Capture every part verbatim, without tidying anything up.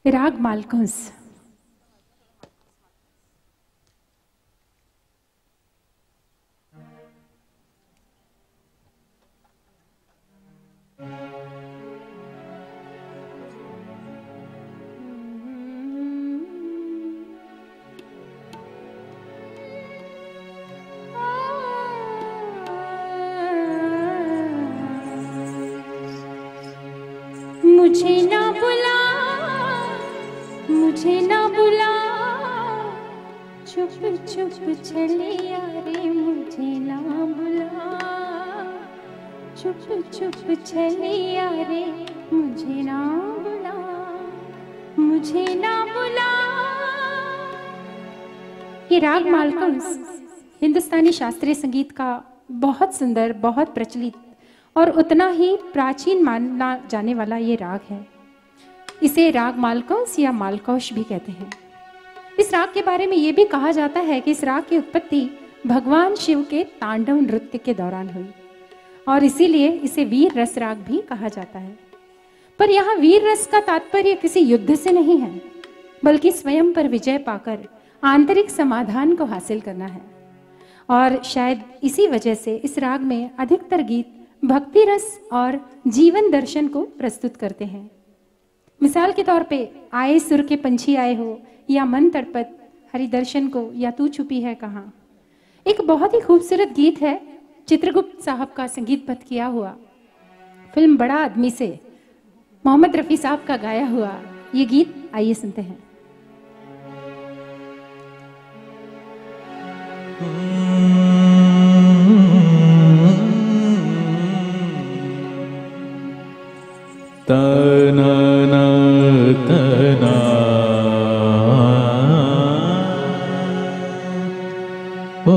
राग मालकुंस। मुझे ना बुला, मुझे ना बुला, चुप चुप चलिया रे, मुझे ना बुला, चुप चुप चलिया रे, मुझे ना बुला, मुझे ना बुला। ये राग मालकुंस हिंदुस्तानी शास्त्रीय संगीत का बहुत सुंदर, बहुत प्रचलित और उतना ही प्राचीन माना जाने वाला ये राग है। इसे राग मालकुंस या मालकौश भी कहते हैं। इस राग के बारे में ये भी कहा जाता है कि इस राग की उत्पत्ति भगवान शिव के तांडव नृत्य के दौरान हुई और इसीलिए इसे वीर रस राग भी कहा जाता है। पर यहाँ वीर रस का तात्पर्य किसी युद्ध से नहीं है, बल्कि स्वयं पर विजय पाकर आंतरिक समाधान को हासिल करना है। और शायद इसी वजह से इस राग में अधिकतर गीत भक्ति रस और जीवन दर्शन को प्रस्तुत करते हैं। मिसाल के तौर पे आए सुर के पंछी आए हो, या मन तड़पत हरि दर्शन को, या तू छुपी है कहाँ। एक बहुत ही खूबसूरत गीत है, चित्रगुप्त साहब का संगीतबद्ध किया हुआ, फिल्म बड़ा आदमी से मोहम्मद रफ़ी साहब का गाया हुआ ये गीत। आइए सुनते हैं। तना ना तना ओ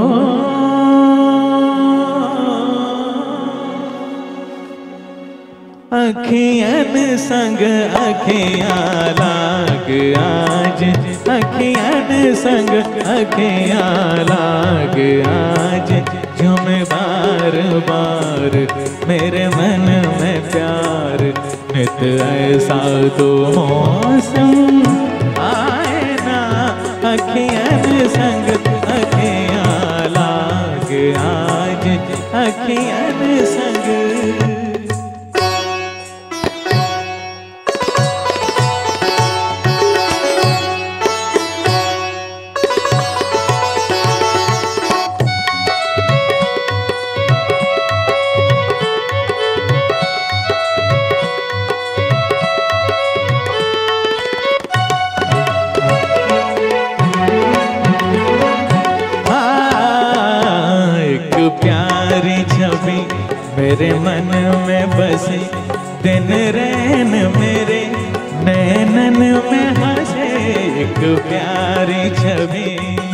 अखियन संग अखियां लाग आज, अखियन संग अखियां लाग आज, झूम बार बार मेरे मन में प्यार, नित ऐसा तो मौसम आए ना, अखियन संग अखियां लाग आज, अखियन संग। मेरे मन में बसे दिन रैन मेरे नैनन में हंसे, एक प्यारी छवि,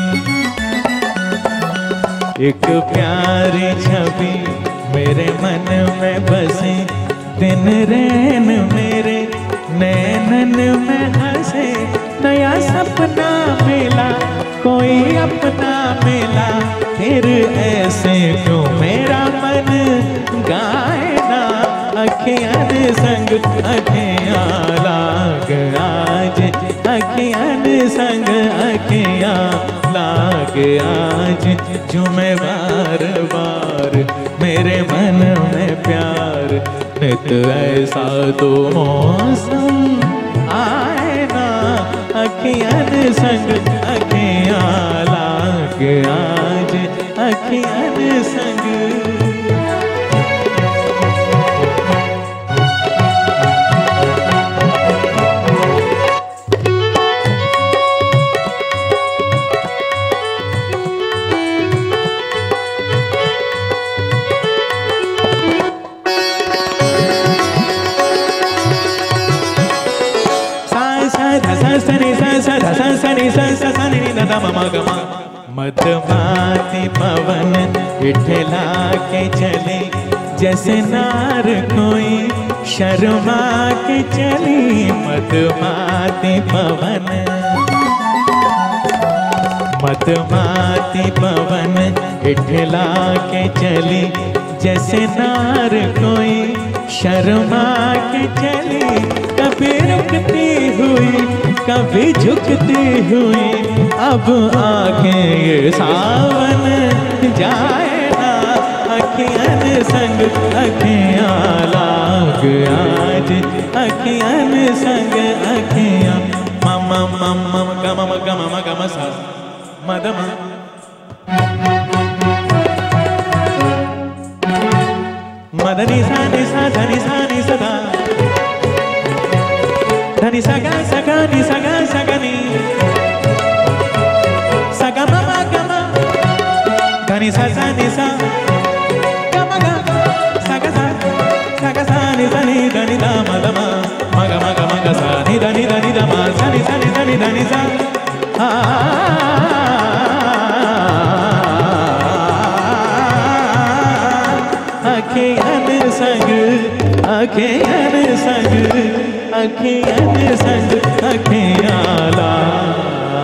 एक प्यारी छवि मेरे मन में बसे दिन रैन मेरे नैनन में हंसे। नया सपना मिला, कोई अपना मिला, फिर ऐसे क्यों मेरा मन गाए ना, अखियन संग अखियां लाग आज, अखियन संग अखियां लाग आज, झूमे बार बार मेरे मन में प्यार, नित ऐसा तो मौसम आए ना, अखियन संग अखियां लाग आज, अखियन संग। मधुमाती पवन इठला के चले, जैसे नार कोई शर्मा के चली। मधुमाती पवन, मधुमाती पवन इठला के चली, जैसे नार कोई शर्मा के चली। कभी रुकती हुई कभी झुकती हुई अब आंखें ये सावन जाए ना, अखियन संग अखियां लाग आज, अखियन संग अखियां मम मम मम गम गम गम सा मदम मदनी सा नि सा धनी सा नि सदा धनी सगा सगा नि सगा सगनी सगा ममा गमा धनी सा सा नि सा गमा गा सगा सा सगा सा नि सा नि धनी दा मदमा मगा मगा मगा सा नि धनी धनी दा मा सा नि सा नि धनी धनी सा अखियन संग अखियन संग अखियन संग अखियां लाग।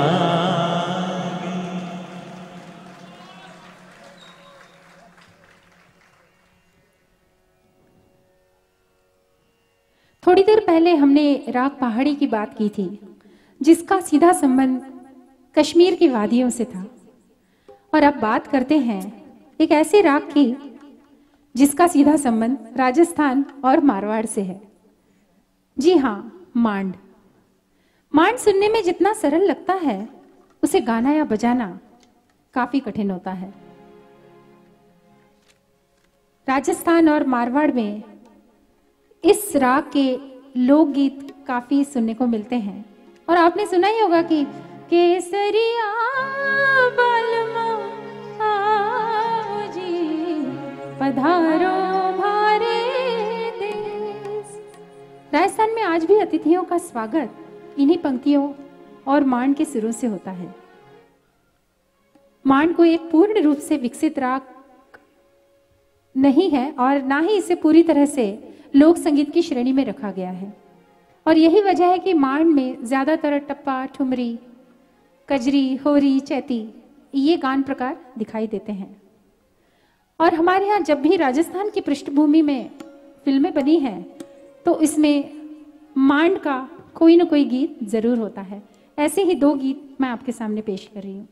थोड़ी देर पहले हमने राग पहाड़ी की बात की थी, जिसका सीधा संबंध कश्मीर की वादियों से था। और अब बात करते हैं एक ऐसे राग की जिसका सीधा संबंध राजस्थान और मारवाड़ से है। जी हाँ, मांड। मांड सुनने में जितना सरल लगता है, उसे गाना या बजाना काफी कठिन होता है। राजस्थान और मारवाड़ में इस राग के लोकगीत काफी सुनने को मिलते हैं। और आपने सुना ही होगा कि केसरिया बालमा आओ जी पधारो भारे देश। राजस्थान में आज भी अतिथियों का स्वागत इन्हीं पंक्तियों और मांड के सुरों से होता है। मांड को एक पूर्ण रूप से विकसित राग नहीं है और ना ही इसे पूरी तरह से लोक संगीत की श्रेणी में रखा गया है। और यही वजह है कि मांड में ज्यादातर टप्पा, ठुमरी, कजरी, होरी, चैती ये गान प्रकार दिखाई देते हैं। और हमारे यहाँ जब भी राजस्थान की पृष्ठभूमि में फिल्में बनी हैं तो इसमें मांड का कोई ना कोई गीत जरूर होता है। ऐसे ही दो गीत मैं आपके सामने पेश कर रही हूँ।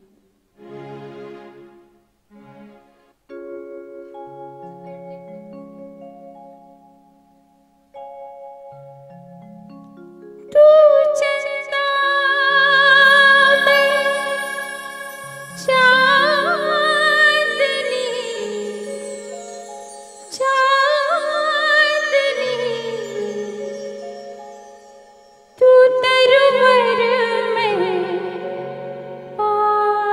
में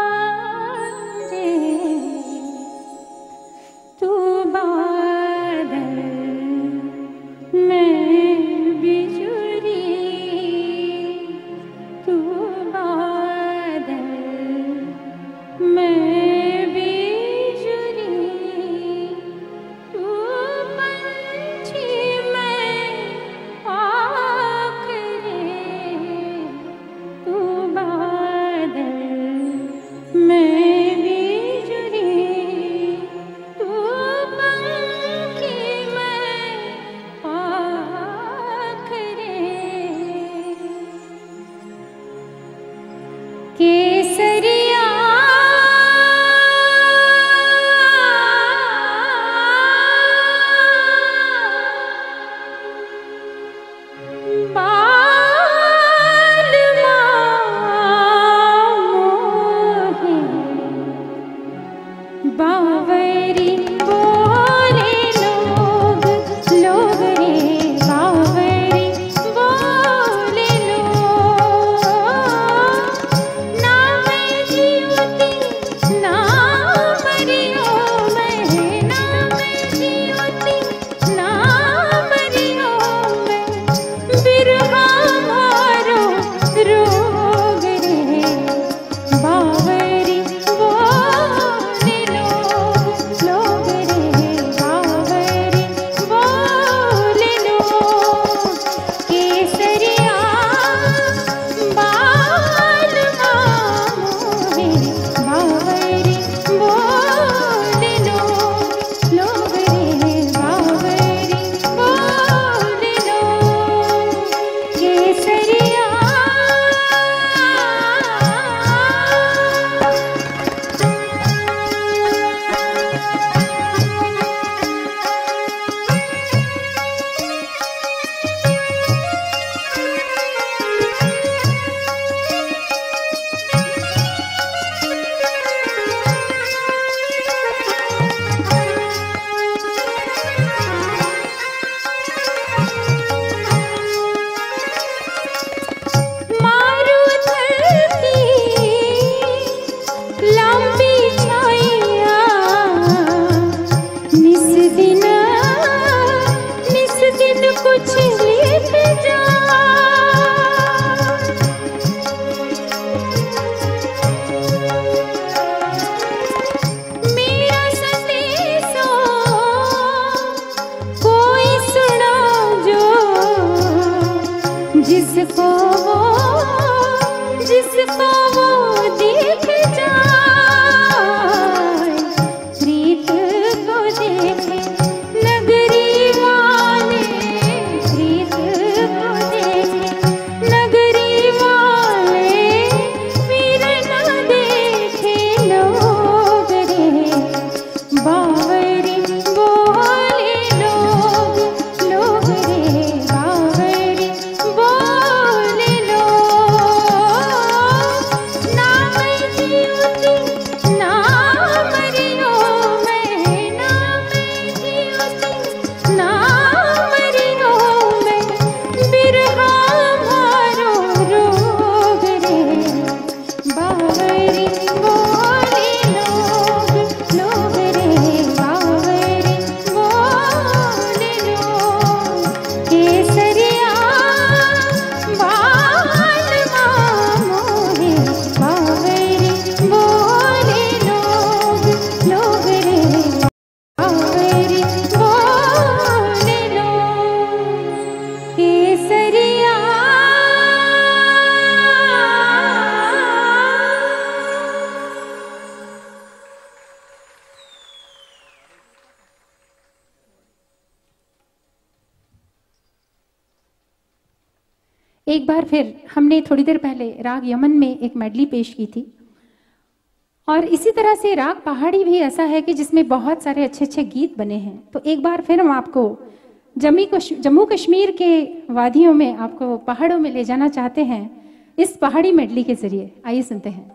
एक बार फिर हमने थोड़ी देर पहले राग यमन में एक मेडली पेश की थी, और इसी तरह से राग पहाड़ी भी ऐसा है कि जिसमें बहुत सारे अच्छे अच्छे गीत बने हैं। तो एक बार फिर हम आपको जम्मी जम्मू कश्मीर के वादियों में, आपको पहाड़ों में ले जाना चाहते हैं इस पहाड़ी मेडली के जरिए। आइए सुनते हैं।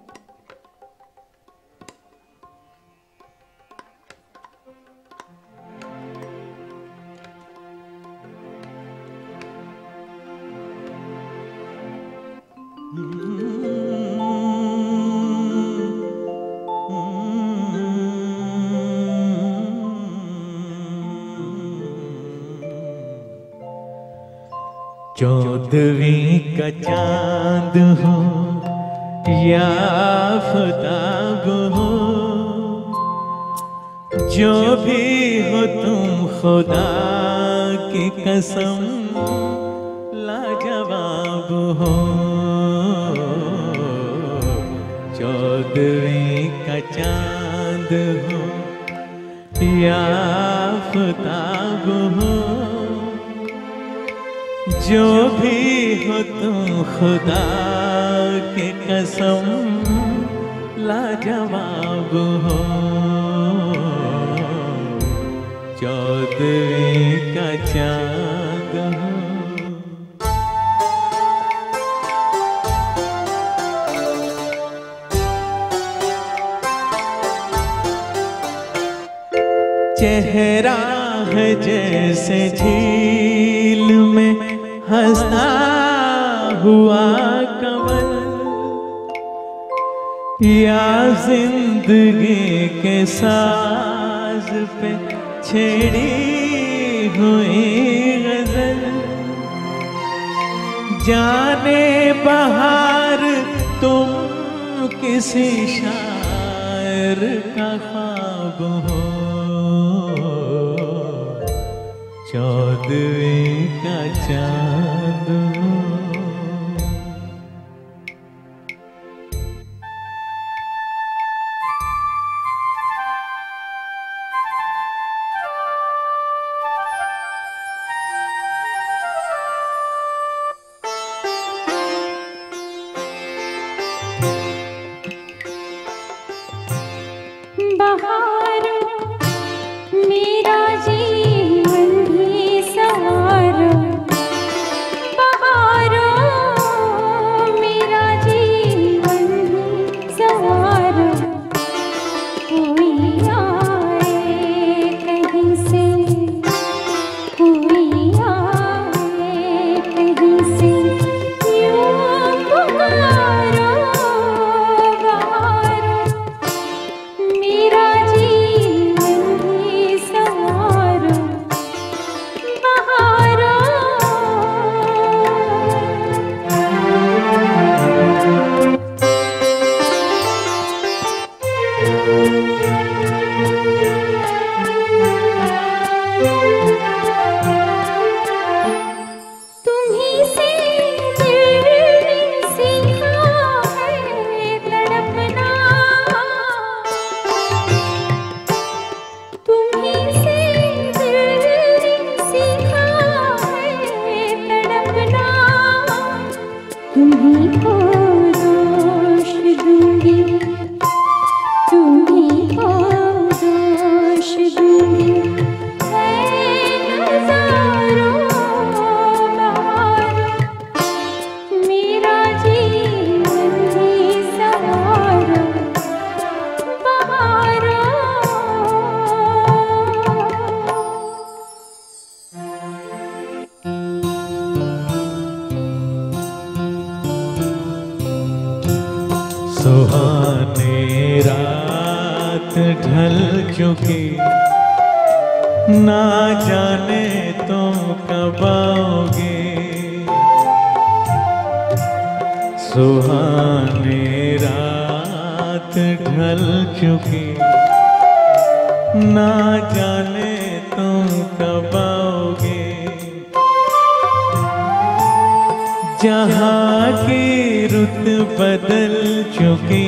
चौदहवीं का चांद हो या आफताब हो, जो भी हो तुम खुदा की कसम लाजवाब हो। चौदहवीं का चांद हो या आफताब हो, जो भी हो तुम खुदा के कसम लाजवाब हो। चौदहवीं का चांद हो। चेहरा है जैसे झील में हंसता हुआ कंवल, या जिंदगी के साज पे छेड़ी हुई गजल। जाने बहार तुम किसी शायर का ख्वाब हो। चौदहवीं का चांद हो। सुहानी रात ढल चुकी, ना जाने तुम कब आओगे। सुहानी रात ढल चुकी, ना जाने तुम कब आओगे। जहाँ की रुत बदल चुकी,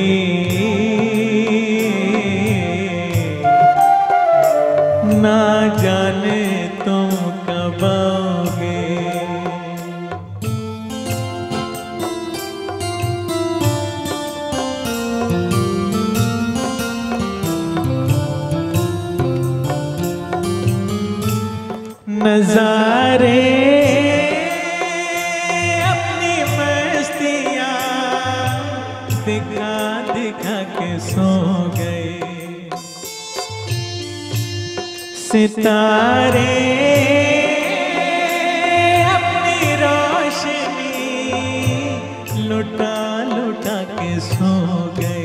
ना जाने तुम कब आओगे। नजारे अपनी मस्तियाँ दिखा दिखा के सो गए। सितारे अपनी रोशनी लुटा लुटा के सो गए।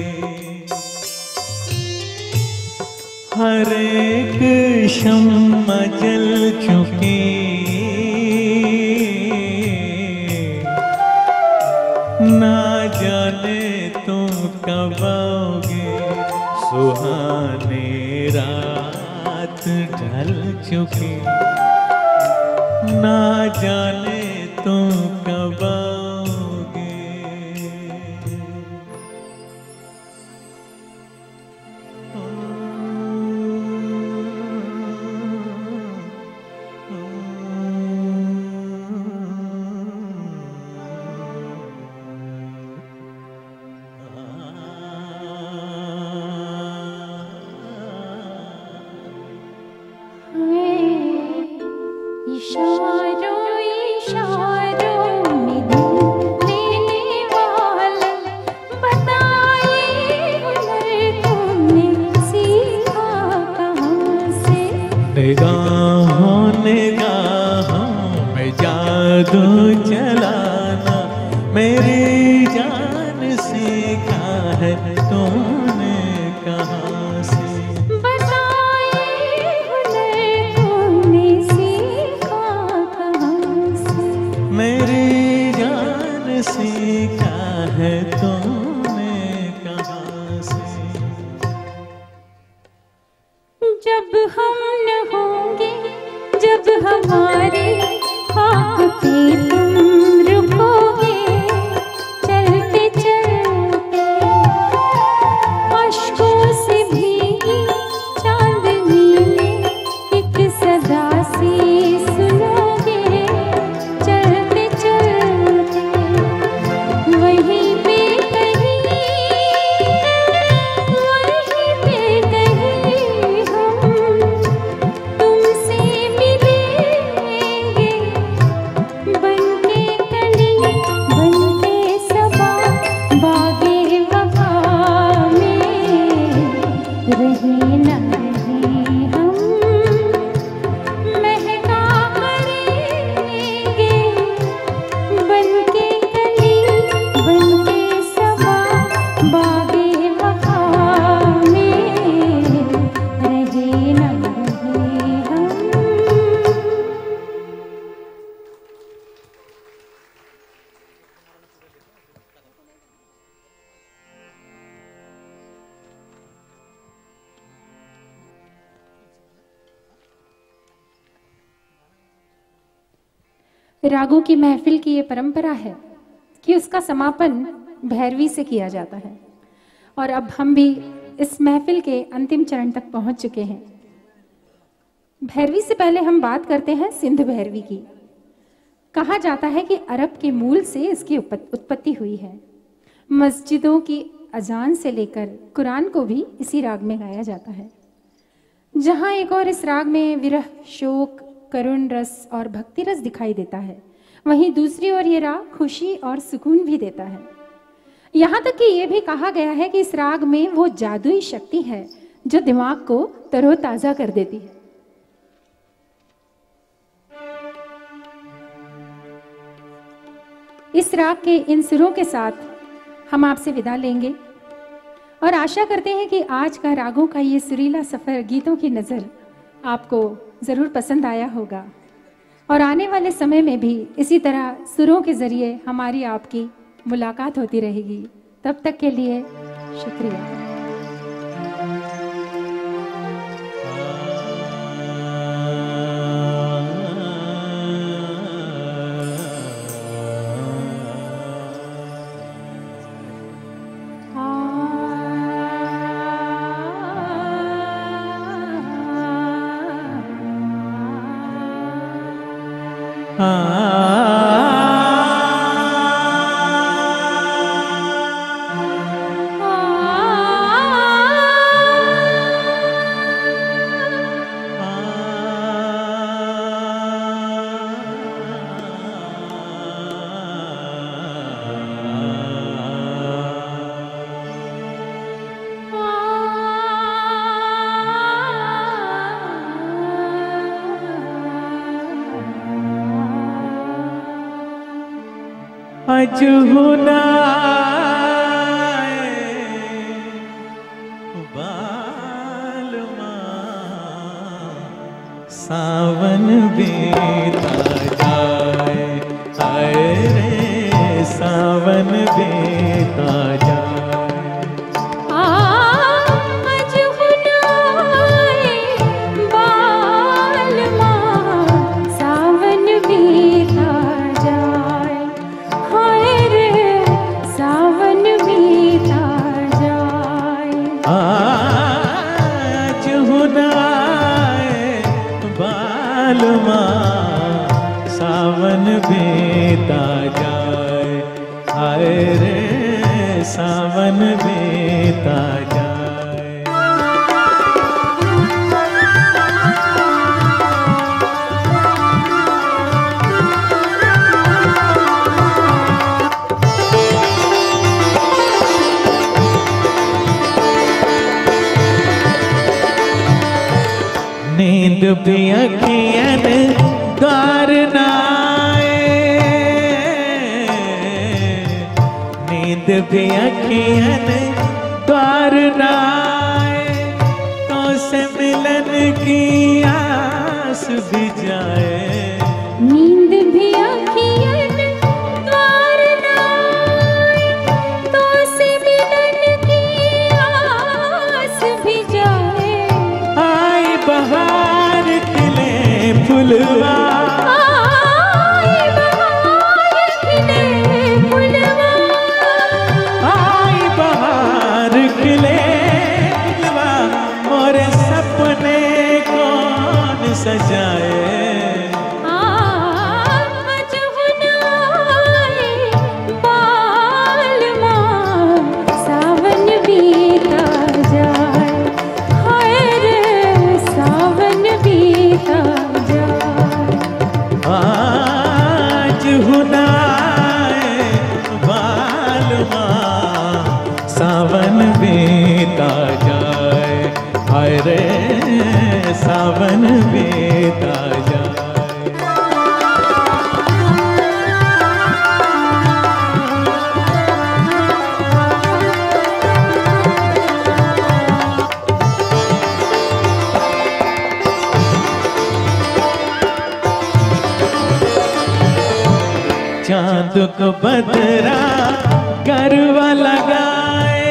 हर एक शम्मा जल चुकी, ना जाने तुम कब आओगे। सुहानी रात ढल चुकी, ना जाने तुम कब आओगे। इशारों इशारों में दिल लेने वाले, बताइए हुनर तुमने सीखा कहाँ से। निगाहों निगाहों में जादू चलाना मेरी जान सीखा है तूने कहाँ से। मेरी जान सीखा है तूने कहाँ से। जब हम न होंगे, जब हमारे खाक पे तुम रुकोगे, चलते चलते अश्कों से भीगी चांदनी में एक सदा सी सुनोगे। वहीं पे कहीं, वहीं पे कहीं हम तुमसे मिलेंगे। बनके कली, बनके सबा, बागे वफा में रहे न रहे हम, महका करेंगे। बनके बनके सबा, बागे वफा में रहे न रहे हम। रागों की महफिल की ये परंपरा है कि उसका समापन भैरवी से किया जाता है। और अब हम भी इस महफिल के अंतिम चरण तक पहुंच चुके हैं। भैरवी से पहले हम बात करते हैं सिंध भैरवी की। कहा जाता है कि अरब के मूल से इसकी उत्पत्ति हुई है। मस्जिदों की अजान से लेकर कुरान को भी इसी राग में गाया जाता है। जहाँ एक और इस राग में विरह, शोक, करुण रस और भक्ति रस दिखाई देता है, वहीं दूसरी ओर ये राग खुशी और सुकून भी देता है। यहाँ तक कि ये भी कहा गया है कि इस राग में वो जादुई शक्ति है जो दिमाग को तरोताजा कर देती है। इस राग के इन सुरों के साथ हम आपसे विदा लेंगे और आशा करते हैं कि आज का रागों का ये सुरीला सफर गीतों की नज़र आपको ज़रूर पसंद आया होगा और आने वाले समय में भी इसी तरह सुरों के ज़रिए हमारी आपकी मुलाकात होती रहेगी। तब तक के लिए शुक्रिया। आ आज हुना बालमा सावन बीता जाए, आए रे सावन बीता जाए। आज हुनाए बालमा सावन बीता जाए, हाय रे सावन बीता जाए। आज हुनाए बालमा सावन बीता जाए, आए रे सावन बीता जाए। नींद भी अखियन द्वार नाए, नींद भी अखियन द्वार नाए, तो से मिलन की आस भी जाए। नींद भी अखियन द्वार नाए, तो से मिलन की आस भी जाए। आई बहार खिले फुलवा, आई बहार खिले फुलवा, आई बहार खिले फुलवा, मोरे सपने कौन सजाए। आज हुनाए बालमा सावन बीता जाए, हाय रे सावन बीता जाए। आज हुनाए बालमा सावन बीता जाए, हाय रे सावन बीता जाए। चांद को बदरा गरबा लगाए,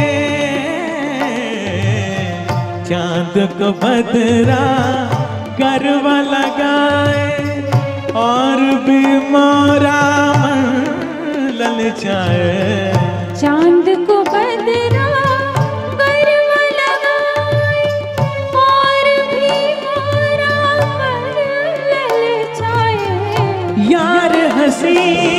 चांद को बदरा गरबा लगाए, और भी मोरा मन ललचाए। चांद को बदरा गरबा लगाए, और भी मोरा मन ललचाए। यार हसी